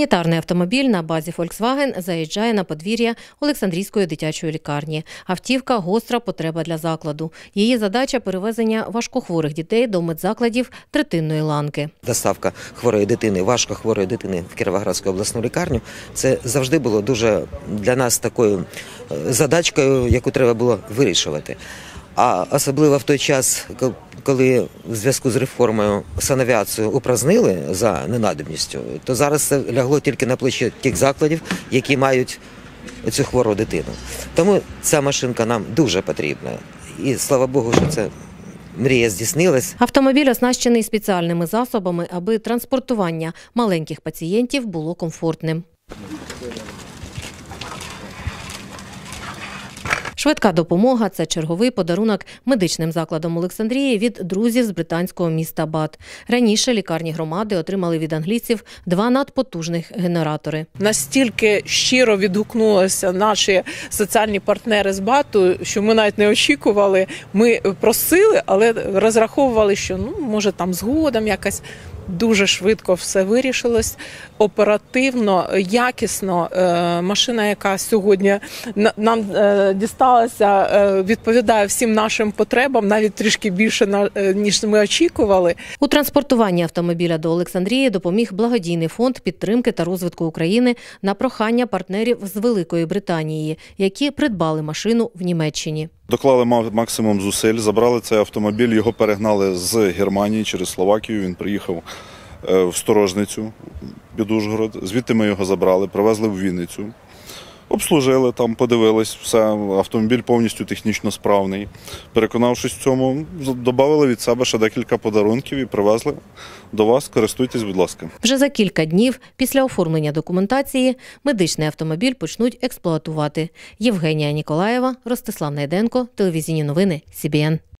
Санітарний автомобіль на базі Volkswagen заїжджає на подвір'я Олександрійської дитячої лікарні. Автівка – гостра потреба для закладу. Її задача – перевезення важкохворих дітей до медзакладів третинної ланки. Доставка хворої дитини, важкохворої дитини в Кіровоградську обласну лікарню – це завжди було дуже для нас такою задачкою, яку треба було вирішувати. А особливо в той час, коли в зв'язку з реформою санавіацію упразнили за ненадобністю, то зараз це лягло тільки на плечі тих закладів, які мають цю хвору дитину. Тому ця машинка нам дуже потрібна. І слава Богу, що це мрія здійснилась. Автомобіль оснащений спеціальними засобами, аби транспортування маленьких пацієнтів було комфортним. Швидка допомога – це черговий подарунок медичним закладам Олександрії від друзів з британського міста Бат. Раніше лікарні громади отримали від англійців 2 надпотужних генератори. Настільки щиро відгукнулися наші соціальні партнери з Бату, що ми навіть не очікували. Ми просили, але розраховували, що може там згодом якось. Дуже швидко все вирішилось, оперативно, якісно. Машина, яка сьогодні нам дісталася, відповідає всім нашим потребам, навіть трішки більше, ніж ми очікували. У транспортуванні автомобіля до Олександрії допоміг благодійний фонд підтримки та розвитку України на прохання партнерів з Великої Британії, які придбали машину в Німеччині. Доклали максимум зусиль, забрали цей автомобіль, його перегнали з Германії через Словакію, він приїхав в Сторожницю під Ужгород, звідти ми його забрали, привезли в Вінницю, обслужили там, подивились, все, автомобіль повністю технічно справний. Переконавшись в цьому, додали від себе ще декілька подарунків і привезли до вас, користуйтесь, будь ласка. Вже за кілька днів після оформлення документації медичний автомобіль почнуть експлуатувати. Євгенія Ніколаєва, Ростислав Найденко, телевізійні новини СІБІН.